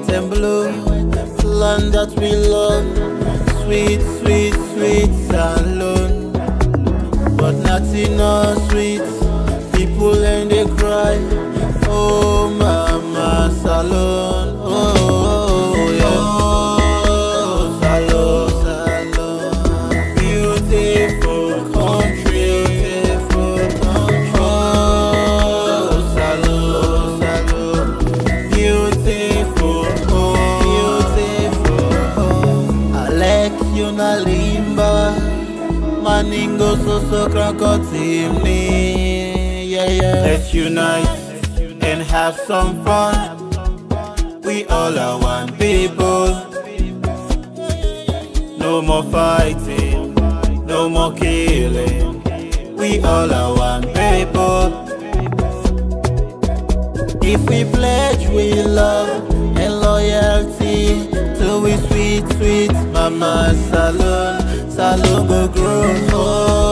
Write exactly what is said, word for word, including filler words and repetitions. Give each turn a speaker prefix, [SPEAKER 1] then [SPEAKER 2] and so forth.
[SPEAKER 1] white and blue. Land that we love, sweet, sweet, sweet Salone. But nothing no sweet, people and they cry. Oh mama Salone, oh yeah. Oh Salone, Salone, beautiful country, beautiful country. Oh Salone, Salone, beautiful home, beautiful home. I like you na limba, maningo so so krakotimi, yeah yeah. Let's unite and have some fun. We all are one people. No more fighting, no more killing. We all are one people. If we pledge we love and loyalty to we sweet, sweet mama Salone, Salone go grow. Oh,